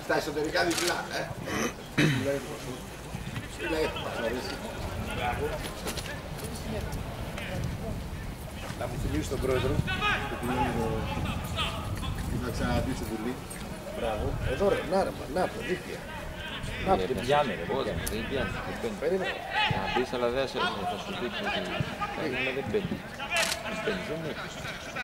Στα εσωτερικά διπλά, Να μου θυμίσει τον πρόεδρο, γιατί θα ξαναδεί στη Βουλή. Μπράβο. Εδώ ρε, να το, δίπλα. Να το, πιάνει ρε, πώς, δεν πιάνει. περίμενε. Να πεις, αλλά δεν θα σου δείξει ότι δεν μπαίνει. Δεν μπαίνει, δεν είναι.